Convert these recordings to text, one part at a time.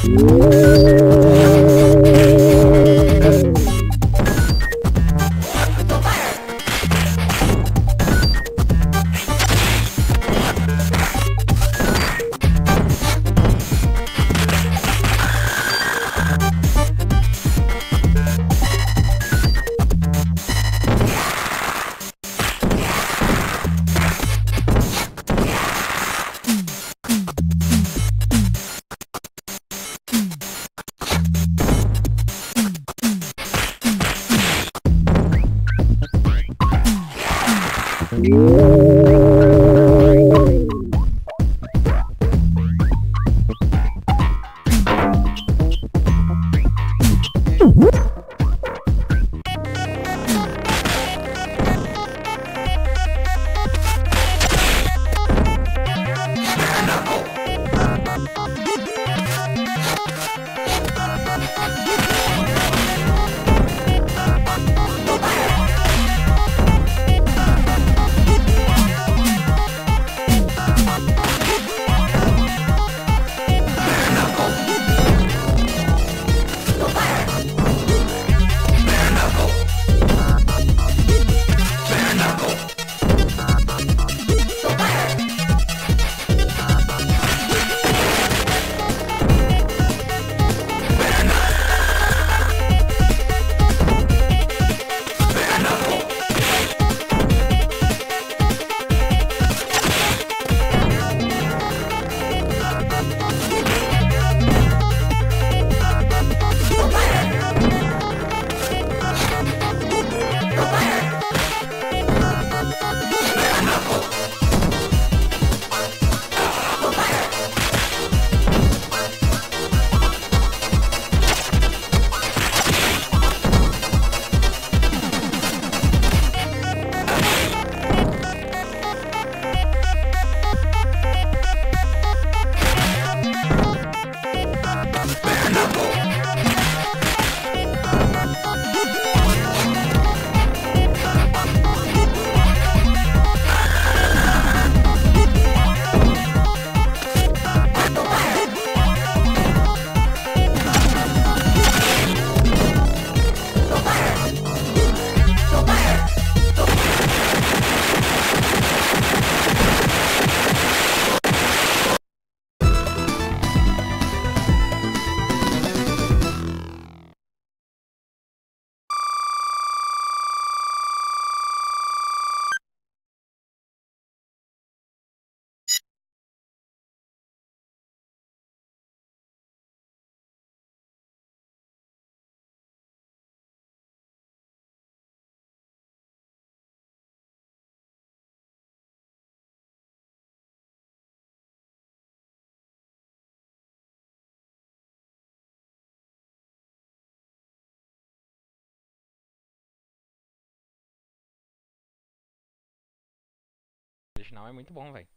O original é muito bom, velho.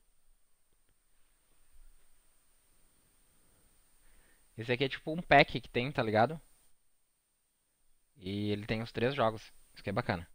Esse aqui é tipo um pack que tem, tá ligado? E ele tem os 3 jogos. Isso que é bacana.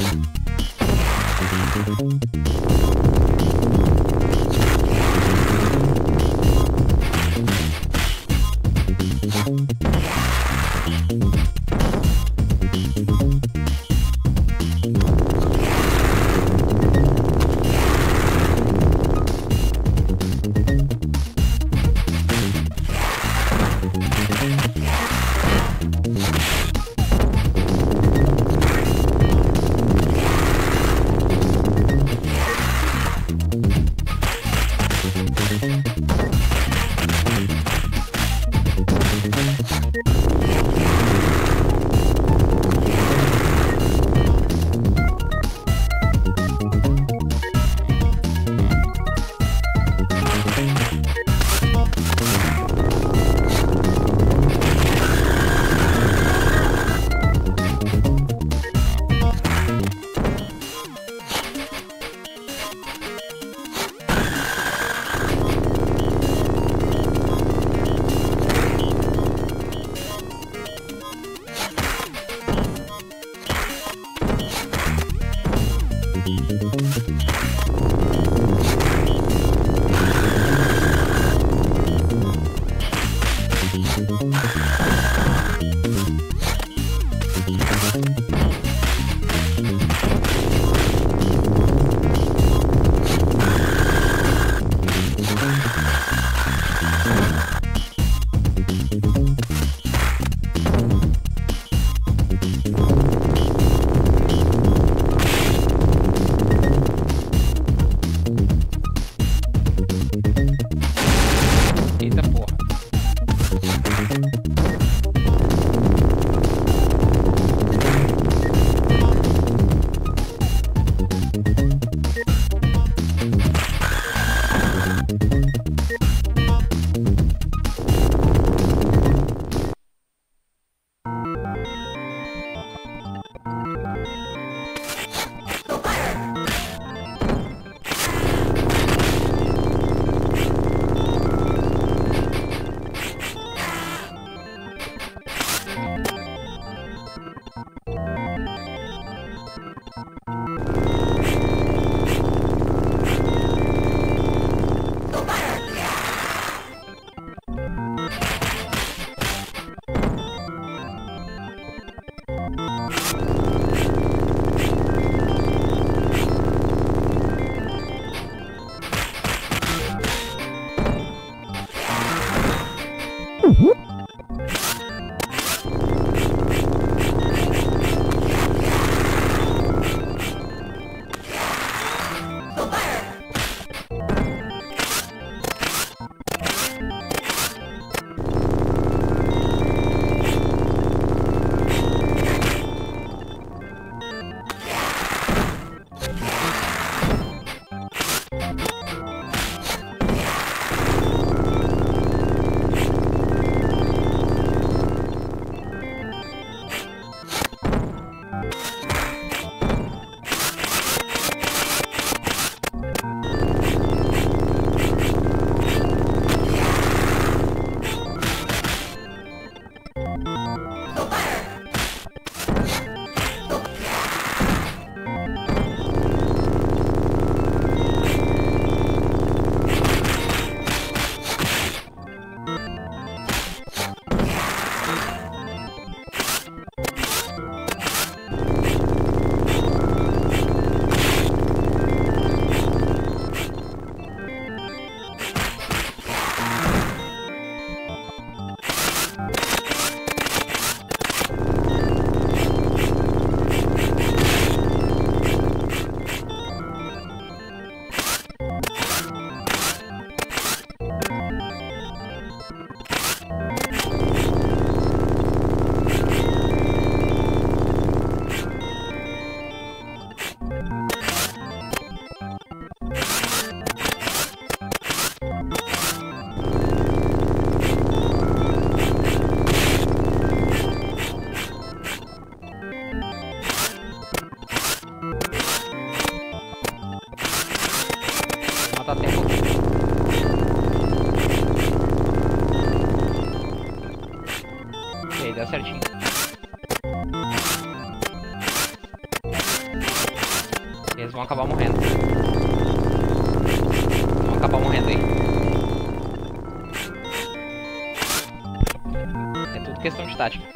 Eita porra. Matar tempo. E aí, deu certinho. Eles vão acabar morrendo. Vão acabar morrendo aí. É tudo questão de tática.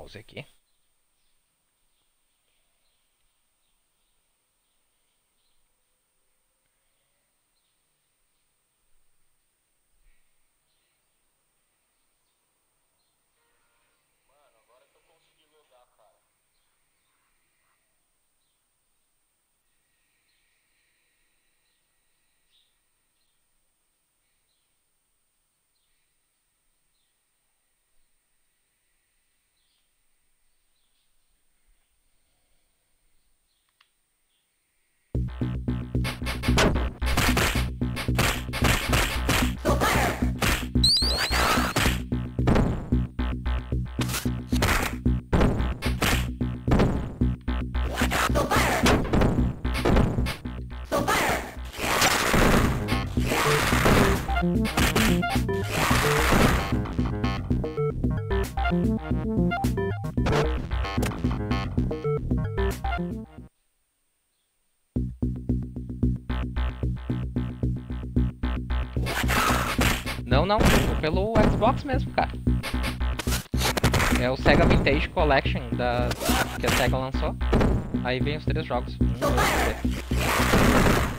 pause aqui. Não, não, pelo Xbox mesmo, cara. É o Sega Vintage Collection que a Sega lançou. Aí vem os 3 jogos. 1, 2, 3.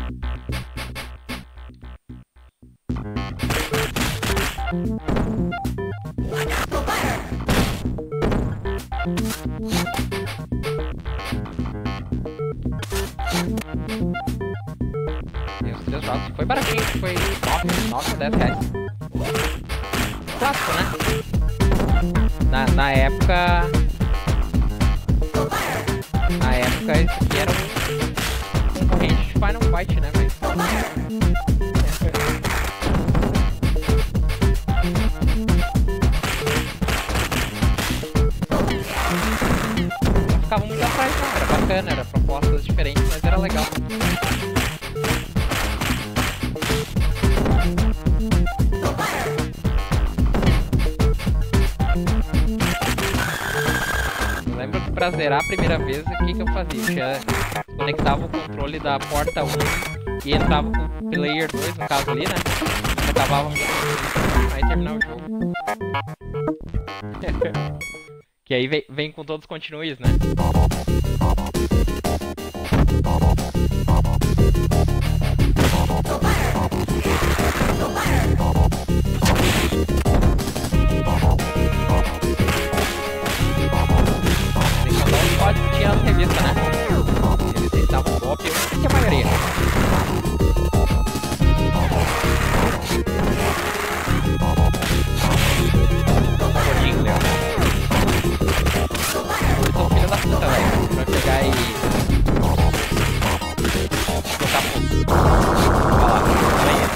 Tem os 3 jogos. Foi baratinho, foi 9 ou 10 reais. Clássico, né? Na época... Na época esse aqui era um concorrente de Final Fight, né, velho? Não ficava muito atrás, não. Era bacana, era propostas diferentes, mas era legal. Eu lembro que pra zerar a primeira vez, o que eu fazia? Eu conectava o controle da porta 1 e entrava com o player 2, no caso ali, né? Acabava aí terminar o jogo. Que aí vem com todos os continues, né? Tinha as revistas, né? Eles davam golpe, eu não sei que a maioria. Gordinho, Leão. Eles são filhos da puta, velho. Pra pegar e... colocar fogo. Olha lá, olha aí.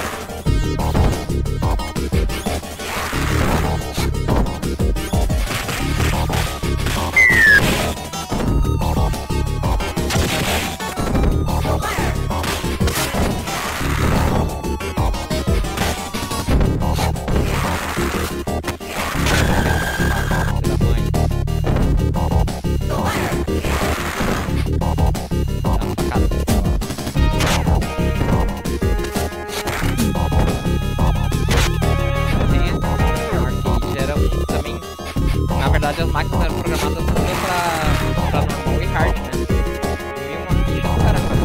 As máquinas eram programadas todas pra normal e hard, né? E uma ficha do caramba.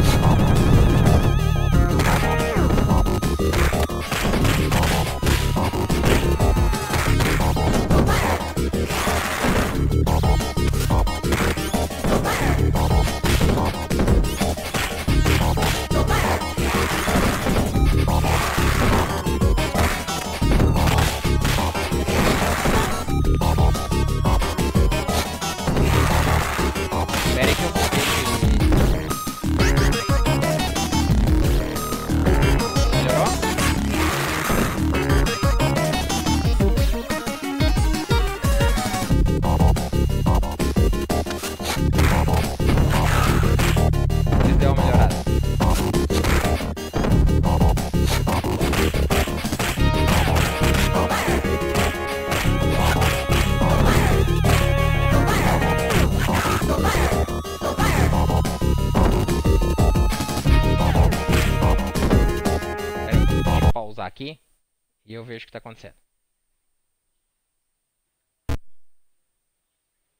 Aqui e eu vejo o que está acontecendo.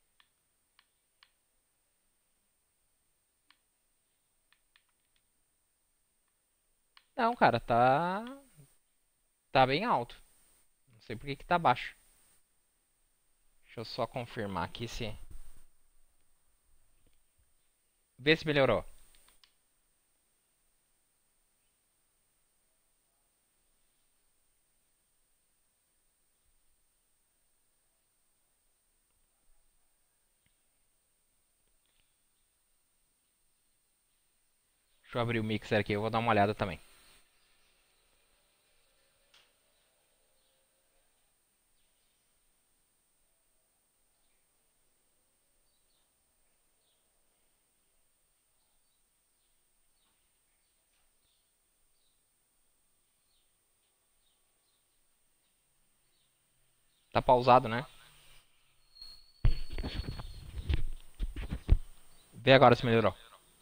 Não, cara, tá. Tá bem alto. Não sei por que que tá baixo. Deixa eu só confirmar aqui se. Vê se melhorou. Deixa eu abrir o mixer aqui, eu vou dar uma olhada também. Tá pausado, né? Vê agora se melhorou.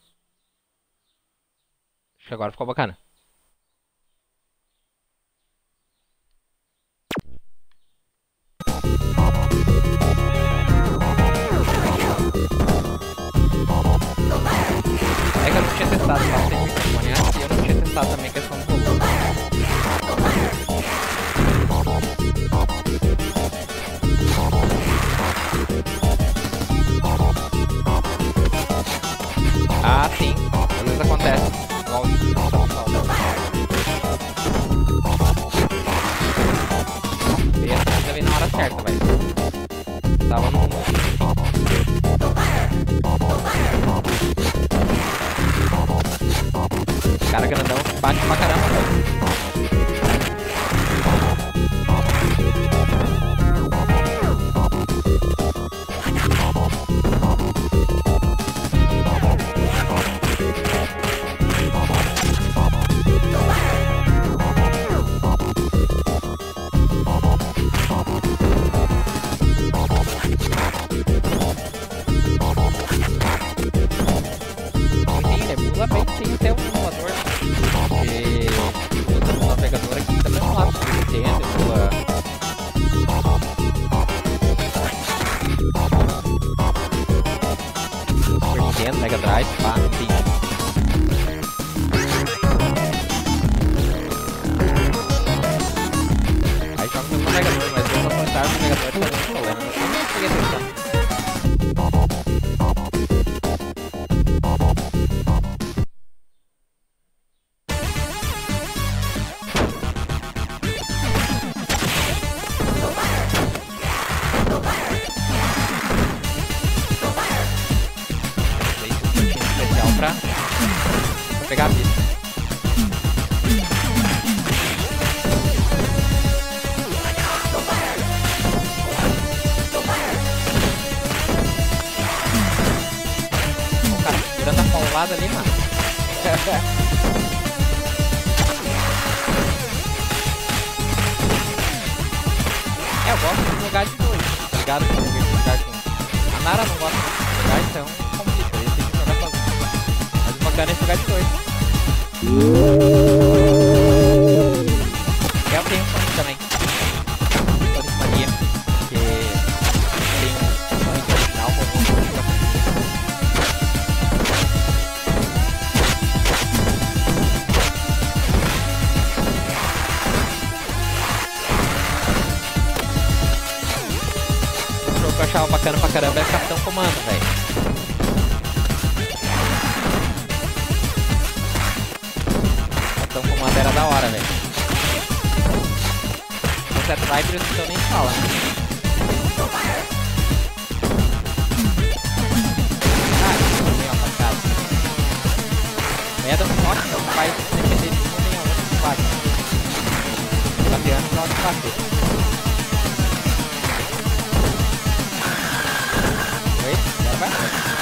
Acho que agora ficou bacana. É que eu não tinha testado bastante o microfone antes e eu não tinha testado também a questão do volume. Ah, sim. Às vezes acontece. Igual isso. E essa ainda veio na hora certa, velho. Tava no. Cara grandão bate pra caramba, velho. Sim, emula bem, tem até um emulador que usa no navegador aqui também lá pro Super Nintendo, emula. Super Nintendo, Mega Drive, pá, enfim. Aí joga no navegador, mas eu não contar no navegador também tem problema. Eu não cheguei a testar. Especial pra pegar a pista. O cara segurando a paulada ali, mano. Eu gosto de jogar de dois, tá ligado? Eu joguei de jogar com a Nara, não gosta de jogar, então complica, eu tenho que jogar sozinho. Mas o bacana é jogar de dois. Eu tenho um Sonic também. Sonic Mania. Que tem um Sonic original com um Sonic. O jogo que eu achava bacana pra caramba é Capitão Comando, velho. Capitão Comando era da hora, velho. O Set Rider então nem fala, né? Ah, isso também é uma cara. Medal Fox não faz depender de um nem a outro que bate. Bateando pra onde bater. Oi? Agora vai.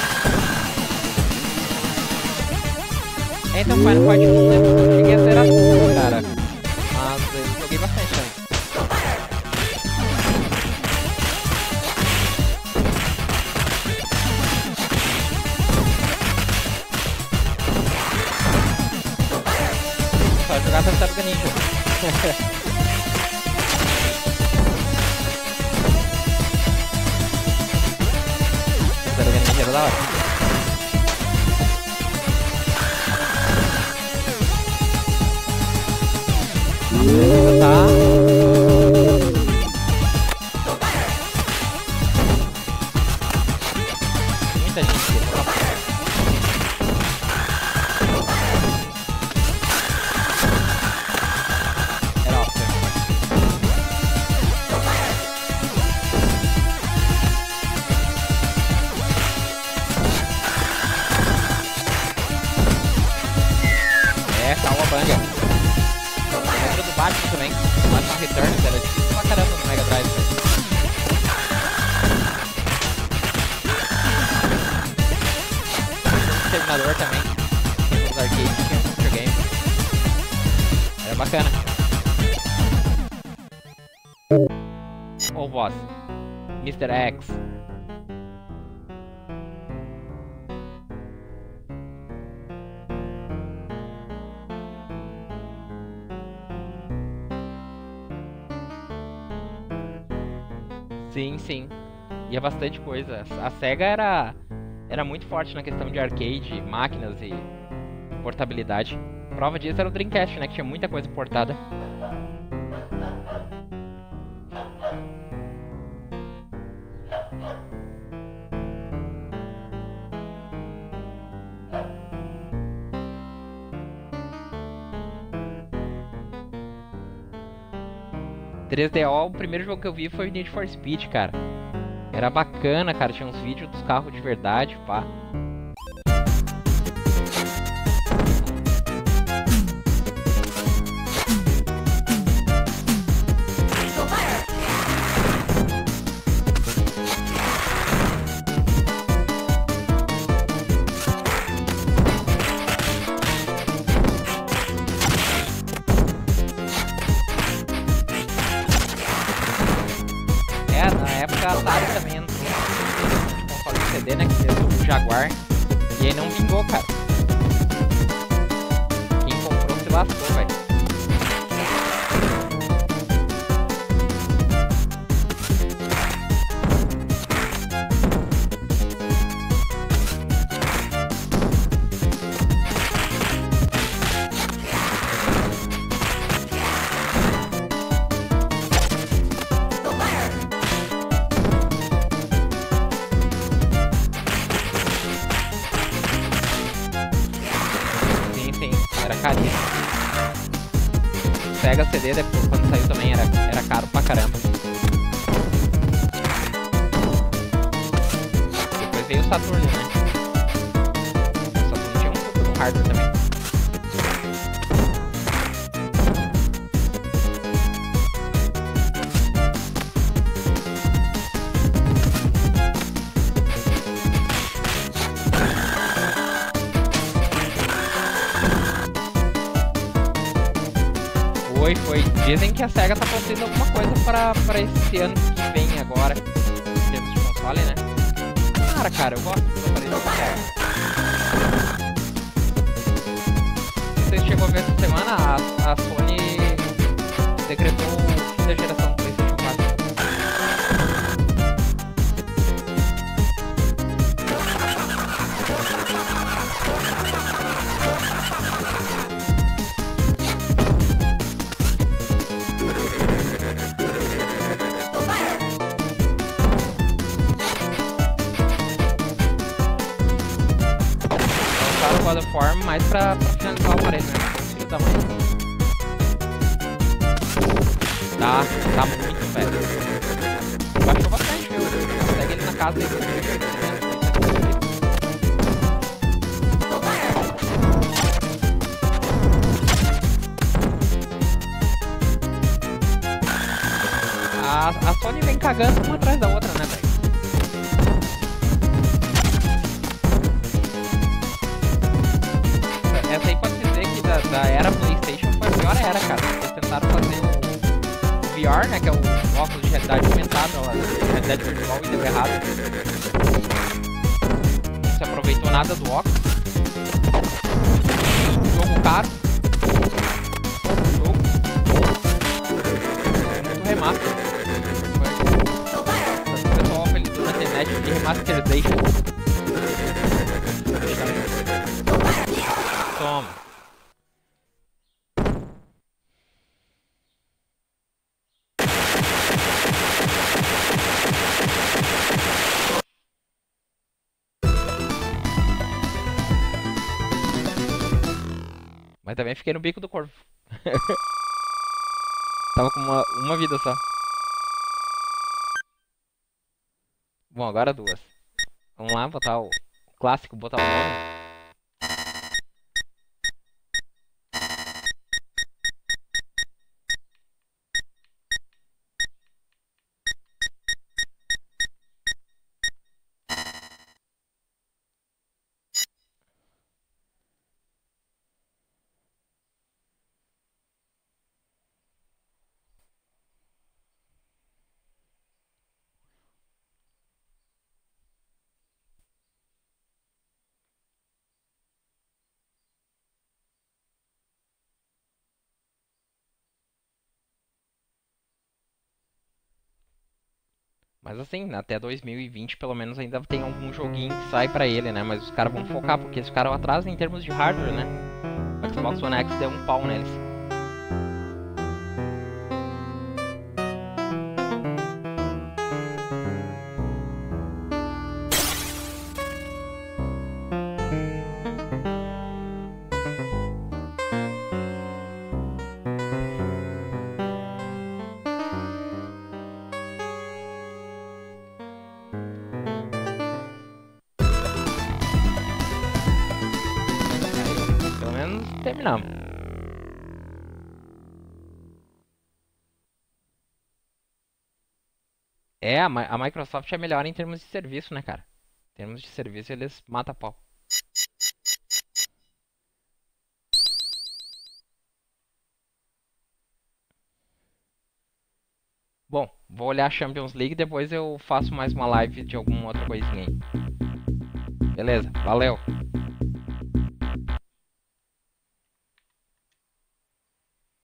Então, Final Fight 1, né? Eu cheguei a zerar tudo, cara. Mas eu joguei bastante também. Só jogar Tartaruga Ninja. Tartaruga Ninja era da hora. Batman também. Batman Returns era difícil pra caramba no Mega Drive, velho. Terminador também. Tinha os arcades, tinha os videogame. Era bacana. Ô boss. Mr. X. Sim, sim. Ia bastante coisa. A SEGA era muito forte na questão de arcade, máquinas e portabilidade. Prova disso era o Dreamcast, né? Que tinha muita coisa portada. .3DO, o primeiro jogo que eu vi foi o Need for Speed, cara. Era bacana, cara. Tinha uns vídeos dos carros de verdade, pá. Na época a Atari também entrou no console de CD, né? Que fez o Jaguar. E aí não vingou, cara. Quem comprou se lascou, velho. Era caríssimo. Sega CD depois, quando saiu também era caro pra caramba. Depois veio o Saturno, né? O Saturno tinha um hardware também. Foi. Dizem que a SEGA tá produzindo alguma coisa pra esse ano que vem agora, em termos de console, né? Cara, eu gosto do aparelho da SEGA. Você chegou a ver essa semana, a Sony decretou o fim da geração do PlayStation 4. God of War mais pra finalizar o aparelho, né? Filho da mãe. Tá muito, velho. Baixou bastante, viu? Consegue ele na casa dele. A Sony vem cagando uma atrás da outra, né, velho? Essa aí pode dizer que da era PlayStation foi a pior era, cara. Eles tentaram fazer o VR, né, que é o óculos de realidade aumentada, realidade virtual, e deu errado. Não se aproveitou nada do óculos. Jogo caro. Jogo. Muito remaster. O pessoal apelidou na internet de remasterization. Toma. Mas também fiquei no bico do corvo. Tava com uma vida só. Bom, agora duas. Vamos lá, botar o clássico, botar o nome. Mas assim, até 2020 pelo menos ainda tem algum joguinho que sai pra ele, né? Mas os caras vão focar, porque eles ficaram atrás em termos de hardware, né? O Xbox One X deu um pau neles. Pelo menos terminamos. É, a Microsoft é melhor em termos de serviço, né, cara? Em termos de serviço, eles matam a pau. Bom, vou olhar a Champions League, depois eu faço mais uma live de alguma outra coisinha aí. Beleza, valeu!